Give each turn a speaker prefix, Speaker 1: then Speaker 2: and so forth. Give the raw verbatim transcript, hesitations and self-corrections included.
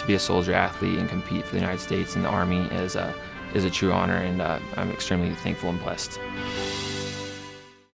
Speaker 1: be a soldier athlete and compete for the United States in the Army is a, is a true honor, and uh, I'm extremely thankful and blessed.